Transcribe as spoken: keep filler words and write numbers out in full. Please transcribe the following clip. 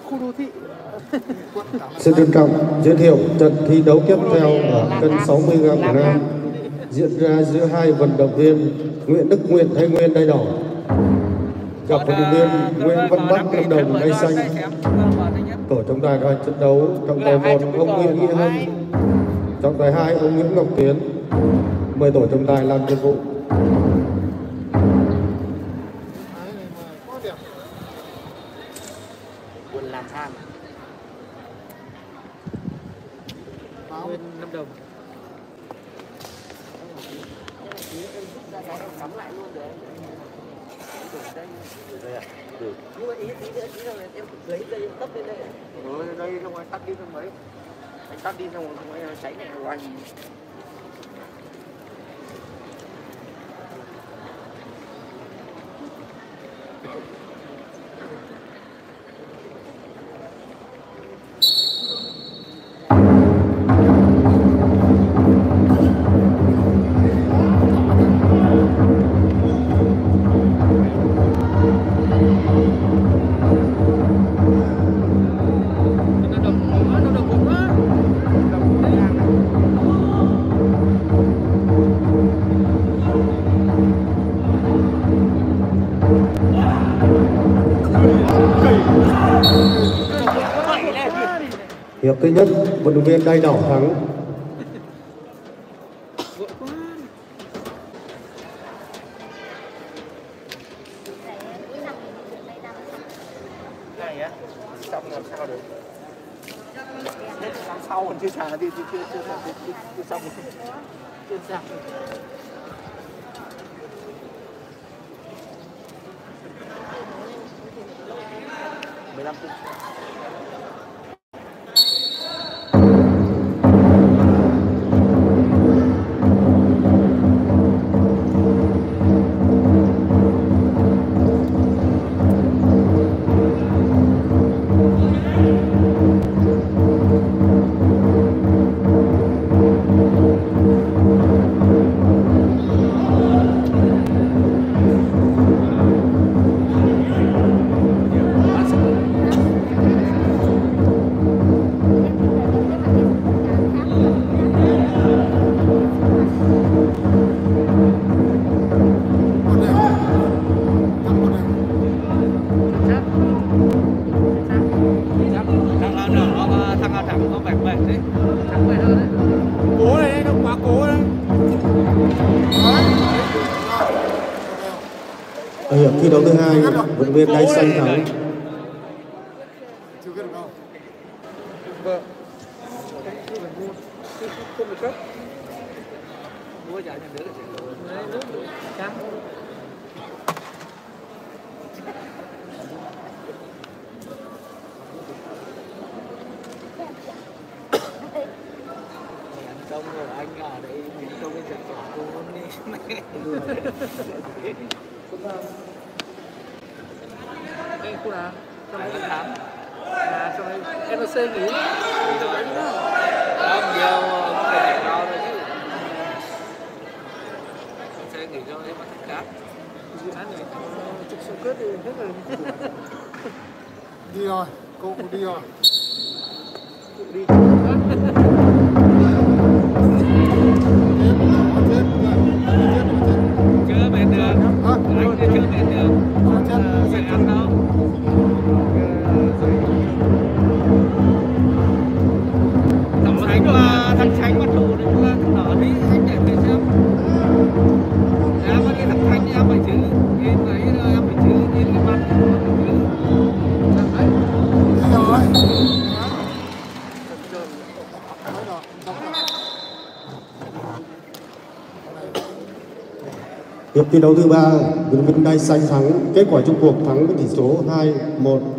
khu đô thị. Xin trân trọng giới thiệu trận thi đấu tiếp theo ở cân sáu mươi gam của nam diễn ra giữa hai vận động viên Nguyễn Đức Nguyện Thái Nguyên đai đỏ gặp vận động viên Nguyễn Văn Bắc Lâm Đồng đai xanh. Tổ trọng tài đoàn trận đấu trọng tài một ông Nguyễn Nghĩa Hưng, trọng tài hai ông Nguyễn Ngọc Tiến. Mời tổ trọng tài làm nhiệm vụ. Làm than Nguyên Lâm Đồng cắm lại luôn rồi. Nhưng mà ý tí nữa tí rồi em lấy dây em tấp lên đây. Rồi đây xong rồi tắt đi xong mấy. Anh tắt đi xong rồi xong rồi cháy này của anh. Hiệp thứ nhất, vận động viên đai đỏ thắng. Này á, xong làm sao được? Làm sau còn chưa trả thì chưa chưa chưa chưa chưa xong chưa xong. mười lăm phút. Ở hiệp thi đấu thứ hai, vận động viên đai xanh thắng. Đông rồi anh ở đây mình không biết chuyện của cô luôn đi. Đây khu nào? Trong đây tám. À trong đây en xê nghỉ. Không nhiều không thể cao thôi chứ. en xê nghỉ cho em bắt cáp. Dự án này trực số kết thì hết rồi. Đi rồi, cô cũng đi rồi. Cụ đi. Chưa về được, anh chưa về được, phải ăn đâu. Thằng Khánh là thằng Khánh bắt đầu đấy là thằng đỏ đi, anh để về xem. Em có đi thằng Khánh em phải chứ, em ấy em phải chứ, em cái mặt em phải chứ. Hiệp thi đấu thứ ba, vận động viên đai xanh thắng. Kết quả chung cuộc thắng với tỷ số hai một.